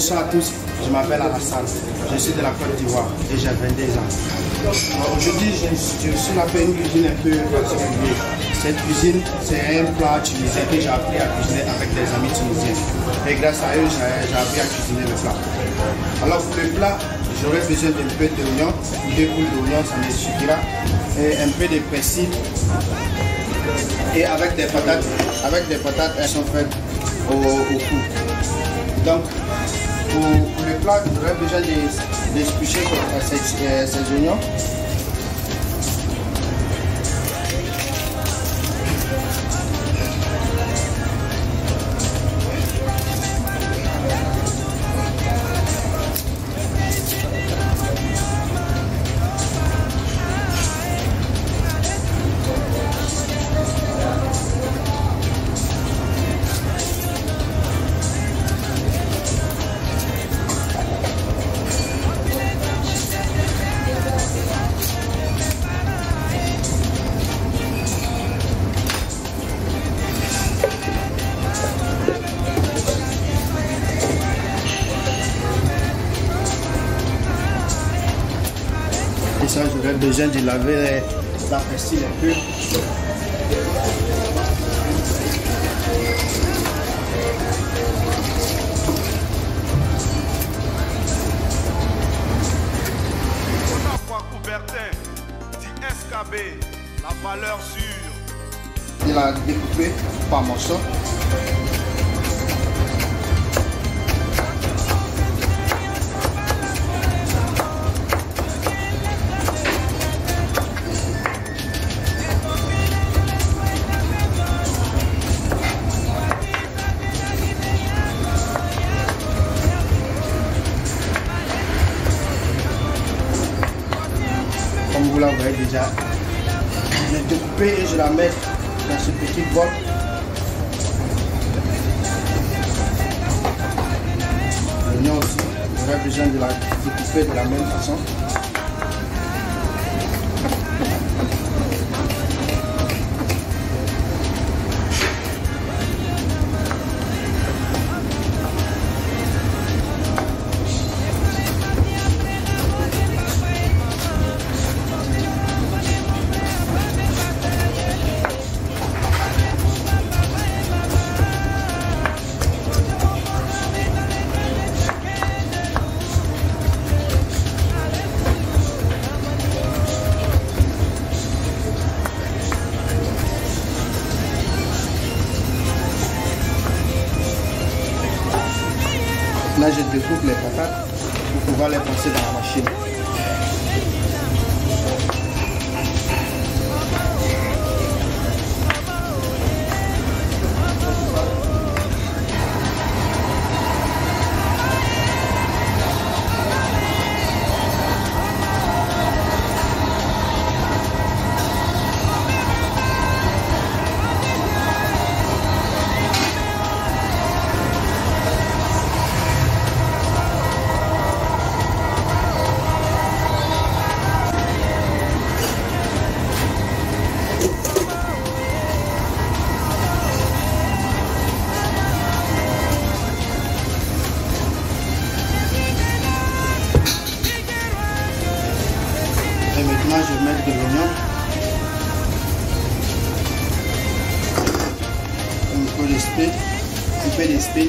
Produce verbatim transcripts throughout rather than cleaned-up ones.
Bonsoir à tous, je m'appelle Alassane, je suis de la Côte d'Ivoire et j'ai vingt-deux ans. Aujourd'hui, je, je suis là pour une cuisine un peu particulière. Cette cuisine, c'est un plat tunisien que j'ai appris à cuisiner avec des amis tunisiens. Et grâce à eux, j'ai appris à cuisiner le plat. Alors pour le plat, j'aurais besoin d'un peu d'oignon, deux boules d'oignon, ça me suffira, et un peu de persil. Et avec des patates, avec des patates, elles sont faites au, au four. Donc, pour, pour le plat, j'aurais besoin d'éplucher ces, ces oignons. Et ça, j'aurais besoin de laver la persil un peu. Coubertin, dit S K B, la valeur sûre. Il a découpé par morceaux. Comme vous la voyez déjà, je l'ai découpé et je la mets dans ce petit bol. L'oignon aussi, j'aurai besoin de la découper de la même façon. Là, je découpe les patates pour pouvoir les passer dans la machine. Et maintenant, je vais mettre de l'oignon, un peu de speed, un peu de speed.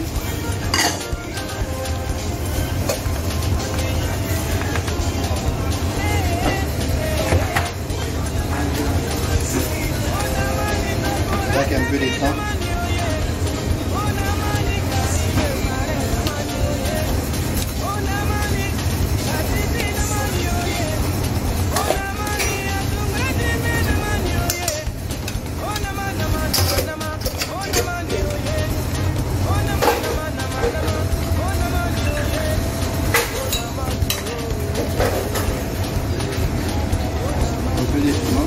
Avec un peu de temps. Un peu de piment.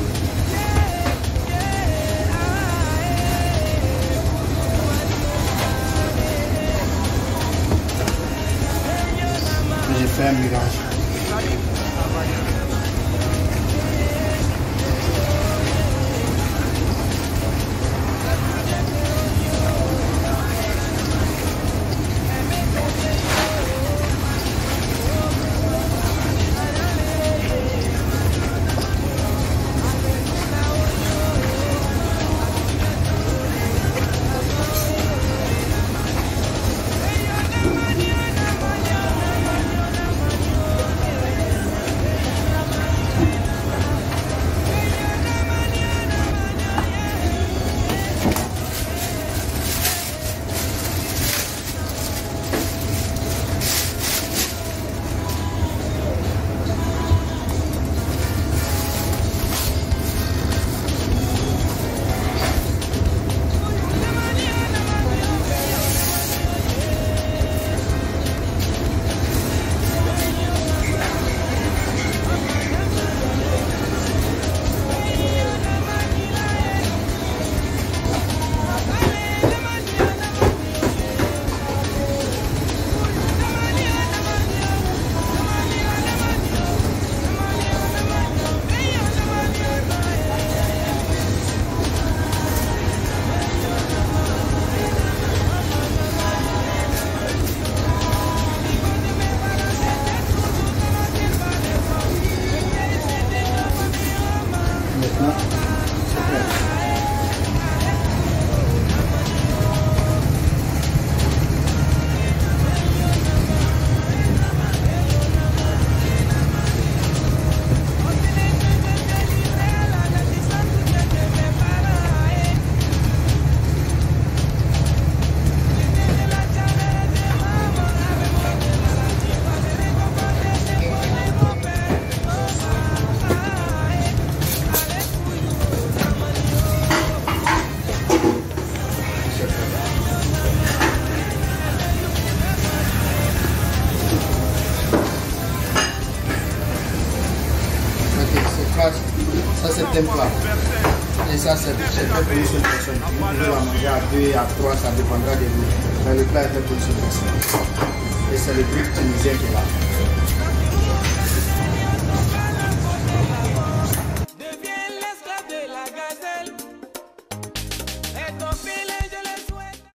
J'ai fait un mélange. Ça c'est un plat. Et ça c'est fait pour une seule personne. Vous pouvez la manger à deux, à trois, ça dépendra de vous. Mais le plat est fait pour une seule personne. Et c'est le truc tunisien qui est là.